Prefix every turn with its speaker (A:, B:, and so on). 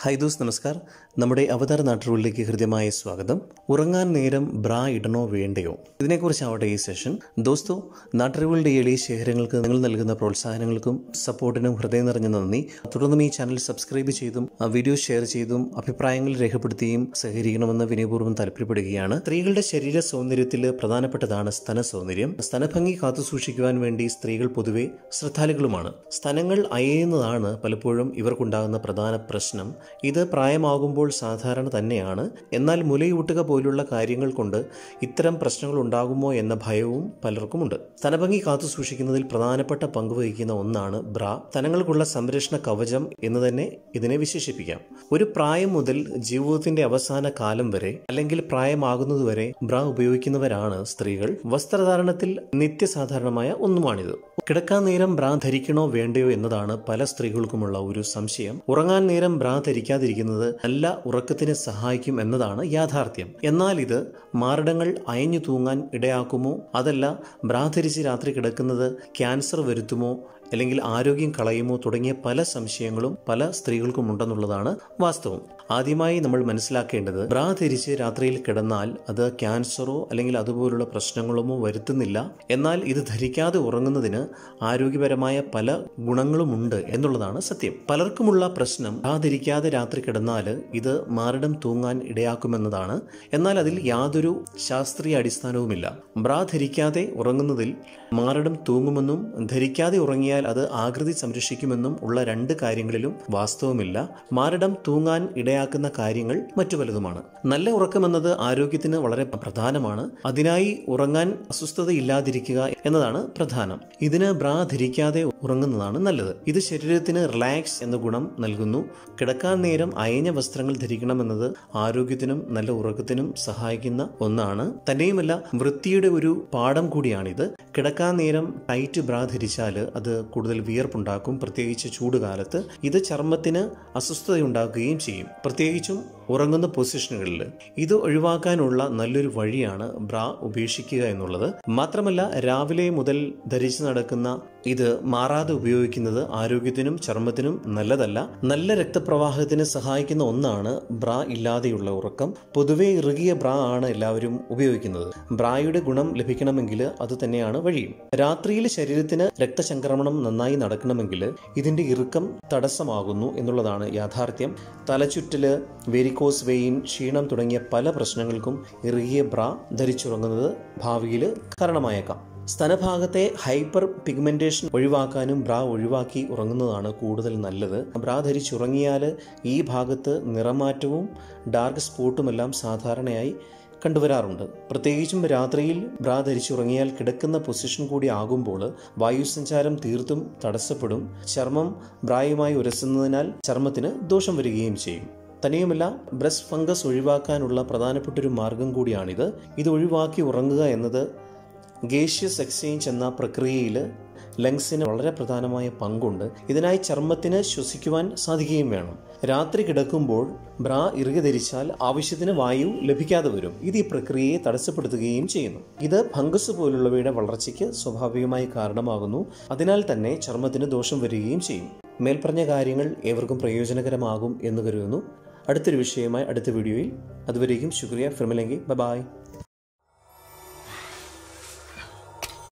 A: Hi those നമസ്കാർ. നമ്മുടെ അവതാർ നാട്ടുകളിലേക്ക് ഹൃദ്യമായ സ്വാഗതം. ഉറങ്ങാൻ നേരം ബ്രാ ഇടണോ വേണ്ടയോ, ഇതിനെക്കുറിച്ചാവട്ടെ ഈ സെഷൻ. ദോസ്തോ, നാട്ടറിവുകളുടെ എളിയ ശേഖരങ്ങൾക്ക് നിങ്ങൾ നൽകുന്ന പ്രോത്സാഹനങ്ങൾക്കും സപ്പോർട്ടിനും ഹൃദയം നിറഞ്ഞ നന്ദി. തുടർന്നും ഈ ചാനൽ സബ്സ്ക്രൈബ് ചെയ്തും വീഡിയോ ഷെയർ ചെയ്തും അഭിപ്രായങ്ങൾ രേഖപ്പെടുത്തിയും സഹകരിക്കണമെന്ന് വിനയപൂർവ്വം താല്പര്യപ്പെടുകയാണ്. സ്ത്രീകളുടെ ശരീര സൗന്ദര്യത്തിൽ പ്രധാനപ്പെട്ടതാണ് സ്തന സൗന്ദര്യം. സ്തനഭംഗി കാത്തുസൂക്ഷിക്കുവാൻ വേണ്ടി സ്ത്രീകൾ പൊതുവെ ശ്രദ്ധാലുക്കളുമാണ്. സ്തനങ്ങൾ അയയുന്നതാണ് പലപ്പോഴും ഇവർക്കുണ്ടാകുന്ന പ്രധാന പ്രശ്നം. ഇത് പ്രായമാകുമ്പോൾ സാധാരണ തന്നെയാണ്. എന്നാൽ മുലയൂട്ടുക പോലുള്ള കാര്യങ്ങൾ കൊണ്ട് ഇത്തരം പ്രശ്നങ്ങൾ ഉണ്ടാകുമോ എന്ന ഭയവും പലർക്കുമുണ്ട്. സ്തനഭംഗി കാത്തുസൂക്ഷിക്കുന്നതിൽ പ്രധാനപ്പെട്ട പങ്കുവഹിക്കുന്ന ഒന്നാണ് ബ്രാ. സ്തനങ്ങൾക്കുള്ള സംരക്ഷണ കവചം എന്ന് തന്നെ ഇതിനെ വിശേഷിപ്പിക്കാം. ഒരു പ്രായം മുതൽ ജീവിതത്തിന്റെ അവസാന കാലം വരെ അല്ലെങ്കിൽ പ്രായമാകുന്നതുവരെ ബ്രാ ഉപയോഗിക്കുന്നവരാണ് സ്ത്രീകൾ. വസ്ത്രധാരണത്തിൽ നിത്യസാധാരണമായ ഒന്നുമാണിത്. കിടക്കാൻ നേരം ബ്രാ ധരിക്കണോ വേണ്ടയോ എന്നതാണ് പല സ്ത്രീകൾക്കുമുള്ള ഒരു സംശയം. ഉറങ്ങാൻ നേരം ബ്രാ ധരിക്കാതിരിക്കുന്നത് നല്ല ഉറക്കത്തിന് സഹായിക്കും എന്നതാണ് യാഥാർത്ഥ്യം. എന്നാൽ ഇത് മാരടങ്ങൾ അയഞ്ഞു തൂങ്ങാൻ ഇടയാക്കുമോ, അതല്ല ബ്രാ ധരിച്ച് രാത്രി കിടക്കുന്നത് ക്യാൻസർ വരുത്തുമോ അല്ലെങ്കിൽ ആരോഗ്യം കളയുമോ തുടങ്ങിയ പല സംശയങ്ങളും പല സ്ത്രീകൾക്കും ഉണ്ടെന്നുള്ളതാണ് വാസ്തവം. ആദ്യമായി നമ്മൾ മനസ്സിലാക്കേണ്ടത്, ബ്രാ ധരിച്ച് രാത്രിയിൽ കിടന്നാൽ അത് ക്യാൻസറോ അല്ലെങ്കിൽ അതുപോലുള്ള പ്രശ്നങ്ങളോ വരുത്തുന്നില്ല. എന്നാൽ ഇത് ധരിക്കാതെ ഉറങ്ങുന്നതിന് ആരോഗ്യപരമായ പല ഗുണങ്ങളുമുണ്ട് എന്നുള്ളതാണ് സത്യം. പലർക്കുമുള്ള പ്രശ്നം, ബ്രാ ധരിക്കാതെ രാത്രി കിടന്നാൽ ഇത് മാരടം തൂങ്ങാൻ ഇടയാക്കുമെന്നതാണ്. എന്നാൽ അതിൽ യാതൊരു ശാസ്ത്രീയ അടിസ്ഥാനവുമില്ല. ബ്രാ ധരിക്കാതെ ഉറങ്ങുന്നതിൽ മാരടം തൂങ്ങുമെന്നും ധരിക്കാതെ ഉറങ്ങിയാൽ അത് ആകൃതി സംരക്ഷിക്കുമെന്നും ഉള്ള രണ്ട് കാര്യങ്ങളിലും വാസ്തവമില്ല. മാരടം തൂങ്ങാൻ ഇടയാക്കുന്ന കാര്യങ്ങൾ മറ്റു പലതുമാണ്. നല്ല ഉറക്കമെന്നത് ആരോഗ്യത്തിന് വളരെ പ്രധാനമാണ്. അതിനായി ഉറങ്ങാൻ അസ്വസ്ഥതയില്ലാതിരിക്കുക എന്നതാണ് പ്രധാനം. ഇതിന് ബ്രാ ധരിക്കാതെ ഉറങ്ങുന്നതാണ് നല്ലത്. ഇത് ശരീരത്തിന് റിലാക്സ് എന്ന ഗുണം നൽകുന്നു. കിടക്കാൻ നേരം അയഞ്ഞ വസ്ത്രങ്ങൾ ധരിക്കണമെന്നത് ആരോഗ്യത്തിനും നല്ല ഉറക്കത്തിനും സഹായിക്കുന്ന ഒന്നാണ്. തന്നെയുമല്ല, വൃത്തിയുടെ ഒരു പാഠം കൂടിയാണിത്. കിടക്കാൻ നേരം ടൈറ്റ് ബ്രാ ധരിച്ചാൽ അത് കൂടുതൽ വിയർപ്പുണ്ടാക്കും, പ്രത്യേകിച്ച് ചൂടുകാലത്ത്. ഇത് ചർമ്മത്തിന് അസ്വസ്ഥതയുണ്ടാക്കുകയും ചെയ്യും, പ്രത്യേകിച്ചും ഉറങ്ങുന്ന പൊസിഷനുകളിൽ. ഇത് ഒഴിവാക്കാനുള്ള നല്ലൊരു വഴിയാണ് ബ്രാ ഉപേക്ഷിക്കുക എന്നുള്ളത്. മാത്രമല്ല, രാവിലെ മുതൽ ധരിച്ചു നടക്കുന്ന ഇത് മാറാതെ ഉപയോഗിക്കുന്നത് ആരോഗ്യത്തിനും ചർമ്മത്തിനും നല്ലതല്ല. നല്ല രക്തപ്രവാഹത്തിന് സഹായിക്കുന്ന ഒന്നാണ് ബ്രാ ഇല്ലാതെയുള്ള ഉറക്കം. പൊതുവെ ഇറുകിയ ബ്രാ ആണ് എല്ലാവരും ഉപയോഗിക്കുന്നത്. ബ്രായുടെ ഗുണം ലഭിക്കണമെങ്കിൽ അത് തന്നെയാണ് വഴിയും. രാത്രിയിൽ ശരീരത്തിന് രക്തചംക്രമണം നന്നായി നടക്കണമെങ്കിൽ ഇതിന്റെ ഇറുക്കം തടസ്സമാകുന്നു എന്നുള്ളതാണ് യാഥാർത്ഥ്യം. തലചുറ്റല്, വെരിക്കോസ് വെയിൻ, ക്ഷീണം തുടങ്ങിയ പല പ്രശ്നങ്ങൾക്കും ഇറുകിയ ബ്രാ ധരിച്ചുറങ്ങുന്നത് ഭാവിയിൽ കാരണമായേക്കാം. സ്തനഭാഗത്തെ ഹൈപ്പർ പിഗ്മെന്റേഷൻ ഒഴിവാക്കാനും ബ്രാ ഒഴിവാക്കി ഉറങ്ങുന്നതാണ് കൂടുതൽ നല്ലത്. ബ്രാ ധരിച്ചുറങ്ങിയാൽ ഈ ഭാഗത്ത് നിറമാറ്റവും ഡാർക്ക് സ്പോട്ടുമെല്ലാം സാധാരണയായി കണ്ടുവരാറുണ്ട്. പ്രത്യേകിച്ചും രാത്രിയിൽ ബ്രാ ധരിച്ചുറങ്ങിയാൽ കിടക്കുന്ന പൊസിഷൻ കൂടി ആകുമ്പോൾ വായുസഞ്ചാരം തീർത്തും തടസ്സപ്പെടും. ചർമ്മം ബ്രായുമായി ഉരസുന്നതിനാൽ ചർമ്മത്തിന് ദോഷം വരികയും ചെയ്യും. തന്നെയുമല്ല, ബ്രസ്റ്റ് ഫംഗസ് ഒഴിവാക്കാനുള്ള പ്രധാനപ്പെട്ടൊരു മാർഗം കൂടിയാണിത്. ഇത് ഒഴിവാക്കി ഉറങ്ങുക എന്നത് ഗേഷ്യസ് എക്സ്ചേഞ്ച് എന്ന പ്രക്രിയയിൽ ലങ്സിന് വളരെ പ്രധാനമായ പങ്കുണ്ട്. ഇതിനായി ചർമ്മത്തിന് ശ്വസിക്കുവാൻ സാധിക്കുകയും വേണം. രാത്രി കിടക്കുമ്പോൾ ബ്രാ ഇറുകി ധരിച്ചാൽ ആവശ്യത്തിന് വായു ലഭിക്കാതെ വരും. ഇത് ഈ പ്രക്രിയയെ തടസ്സപ്പെടുത്തുകയും ചെയ്യുന്നു. ഇത് ഫംഗസ് പോലുള്ളവയുടെ വളർച്ചയ്ക്ക് സ്വാഭാവികമായി കാരണമാകുന്നു. അതിനാൽ തന്നെ ചർമ്മത്തിന് ദോഷം വരികയും ചെയ്യും. മേൽപ്പറഞ്ഞ കാര്യങ്ങൾ ഏവർക്കും പ്രയോജനകരമാകും എന്ന് കരുതുന്നു. അടുത്തൊരു വിഷയമായി അടുത്ത വീഡിയോയിൽ. അതുവരേക്കും ശുക്രിയ. ഫിർ മിലേംഗെ. Bye bye.